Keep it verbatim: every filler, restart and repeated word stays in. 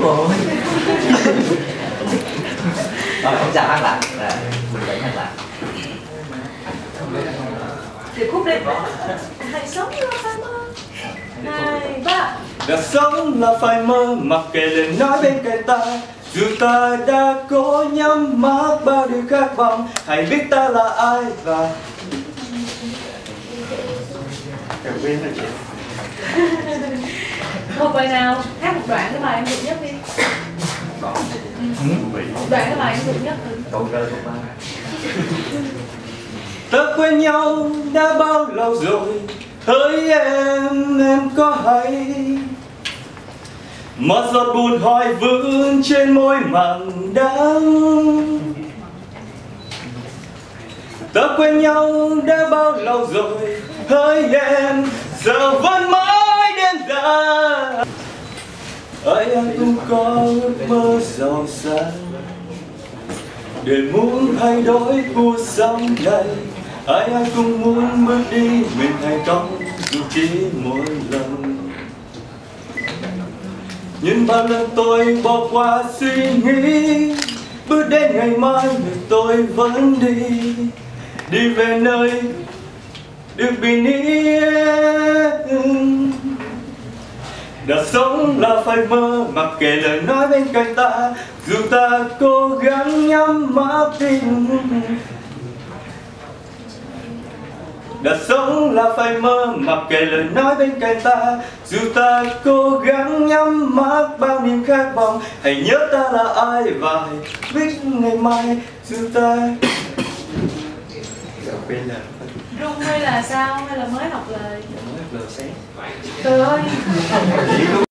rồi. Rồi em chào hát lại, mình đánh hát lại. Điệp khúc đi. Hãy sống là phải mơ. Hai, ba. Đã sống là phải mơ, mặc kệ lời nói bên cạnh ta. Dù ta đã cố nhắm mắt bao điều khát vọng, hãy biết ta là ai và em quên rồi chị. Một bài nào hát một đoạn cái bài em thuộc nhất đi. Một đoạn cái bài em thuộc nhất đi. Câu cơ thuộc ba. Ta quen nhau đã bao lâu rồi, hỡi em, em có hay một giọt buồn hoài vương trên môi mặn đắng. Ta quen nhau đã bao lâu rồi, hỡi em, giờ vẫn mãi đêm ra. Ai ai cũng có ước mơ giàu sang để muốn thay đổi cuộc sống này. Ai ai cũng muốn bước đi mình thành công dù chỉ một lần. Nhưng bao lần tôi bỏ qua suy nghĩ, bước đến ngày mai người tôi vẫn đi, đi về nơi được bình yên. Đã sống là phải mơ, mặc kệ lời nói bên cạnh ta. Dù ta cố gắng nhắm mắt tin. Đã sống là phải mơ, mặc kệ lời nói bên cạnh ta. Dù ta cố gắng nhắm mắt bao niềm khát vọng, hãy nhớ ta là ai và hãy biết ngày mai. Dù ta Rung hay là sao? Hay là mới học lời? Mới lời sáng. Trời ơi.